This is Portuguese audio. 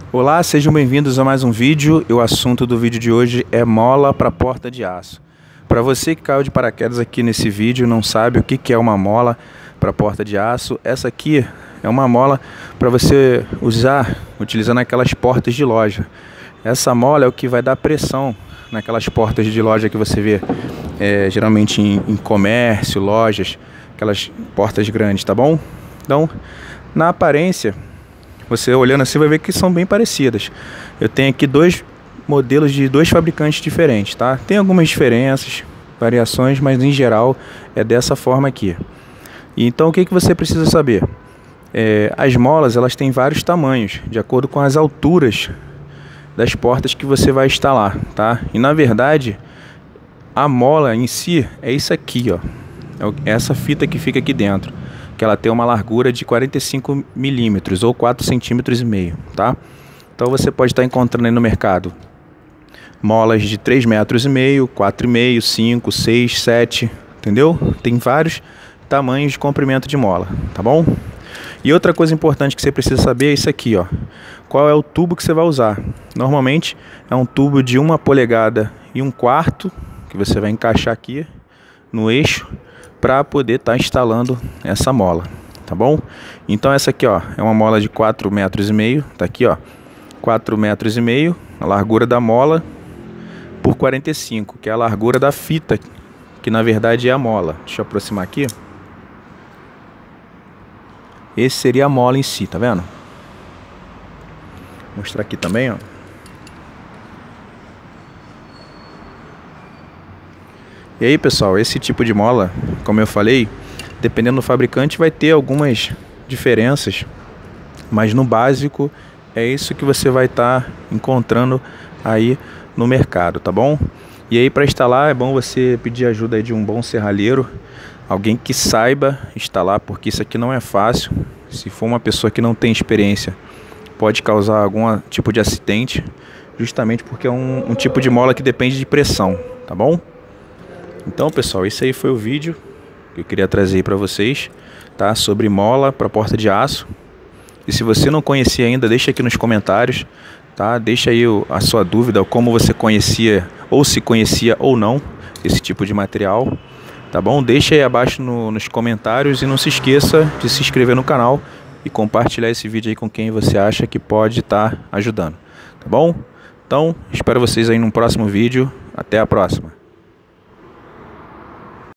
Olá, sejam bem-vindos a mais um vídeo. O assunto do vídeo de hoje é mola para porta de aço. Para você que caiu de paraquedas aqui nesse vídeo e não sabe o que é uma mola para porta de aço, essa aqui é uma mola para você usar utilizando aquelas portas de loja. Essa mola é o que vai dar pressão naquelas portas de loja que você vê geralmente em comércio, lojas, aquelas portas grandes, tá bom? Então, na aparência, você olhando assim vai ver que são bem parecidas. Eu tenho aqui dois modelos de dois fabricantes diferentes, tá? Tem algumas diferenças, variações, mas em geral é dessa forma aqui. E então o que você precisa saber? As molas elas têm vários tamanhos, de acordo com as alturas das portas que você vai instalar, tá? E na verdade, a mola em si é isso aqui, ó. É essa fita que fica aqui dentro, que ela tem uma largura de 45 milímetros ou 4,5 cm, tá? Então você pode estar encontrando aí no mercado molas de 3,5 metros, 4,5, 5, 6, 7, entendeu? Tem vários tamanhos de comprimento de mola, tá bom? E outra coisa importante que você precisa saber é isso aqui, ó. Qual é o tubo que você vai usar? Normalmente é um tubo de 1,25 polegadas que você vai encaixar aqui no eixo para poder estar instalando essa mola, tá bom? Então essa aqui, ó, é uma mola de 4,5 metros, tá aqui, ó, 4,5 metros, a largura da mola por 45, que é a largura da fita, que na verdade é a mola. Deixa eu aproximar aqui. Esse seria a mola em si, tá vendo? Vou mostrar aqui também, ó. E aí, pessoal, esse tipo de mola, como eu falei, dependendo do fabricante vai ter algumas diferenças, mas no básico é isso que você vai estar encontrando aí no mercado, tá bom? E aí, para instalar é bom você pedir ajuda aí de um bom serralheiro, alguém que saiba instalar, porque isso aqui não é fácil. Se for uma pessoa que não tem experiência, pode causar algum tipo de acidente, justamente porque é um tipo de mola que depende de pressão, tá bom? Então, pessoal, esse aí foi o vídeo que eu queria trazer para vocês, tá? Sobre mola para porta de aço. E se você não conhecia ainda, deixa aqui nos comentários, tá? Deixa aí a sua dúvida, como você conhecia ou se conhecia ou não esse tipo de material, tá bom? Deixa aí abaixo nos comentários e não se esqueça de se inscrever no canal e compartilhar esse vídeo aí com quem você acha que pode estar ajudando, tá bom? Então, espero vocês aí no próximo vídeo. Até a próxima.